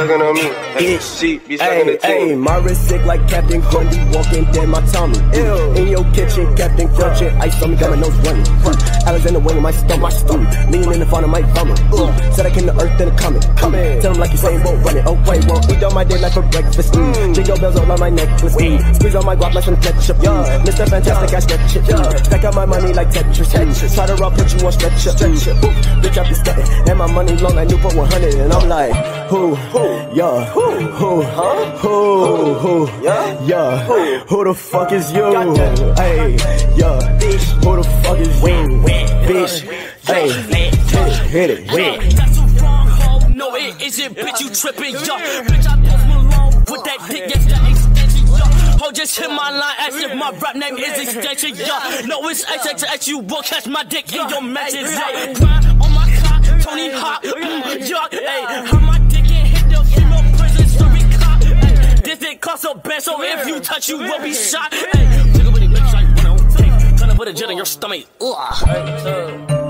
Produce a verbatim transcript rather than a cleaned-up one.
sucking on me. Hey, she be sucking the Hey, my wrist sick like Captain Grundy, walking dead my Tommy. Ew. In your kitchen, Captain Crunching, ice on me, got my nose running. Alexander Wayne, my stomach, stomach. Leaning in the front of my vomit. Said I came to earth, then it coming. Coming. Tell him like you saying, won't run it. Oh, wait, won't eat on my day like for breakfast. Mm. Jingle bells all on my necklace. Mm. Squeeze on my guap like some ketchup. Yeah. Mister Fantastic, I stretch it. Yeah. Stack out my money like Tetris. Tetris. Try to rob, put you on stretcher. Stretcher. Mm. Bitch, I be stunting. And my money long like Newport one hundred. And I'm like, who? Who? Yeah. Who? Who? Huh? Who? Who? Yeah. Yeah. Who? Who the fuck is you? Hey. Yeah. Bitch. Who the fuck is you? Bitch. Hey. Hit it. Hit it. That's a wrong hoe. No, it isn't. Bitch, you tripping, yo. Bitch, I post Malone with that dick. Yes, that extension, yo. Ho, just hit my line as if my rap name is extension, yo. No, it's X X X. You will catch my dick in your matches, yo. Grind on my cock, Tony Hawk, mm, yo. Hey, how my dick and hit the female prison story cop. Hey, this dick costs a bed, so if you touch, you will be shot. Hey, nigga with it, bitch, like one on tape. Tryna put a jet in your stomach. Ugh.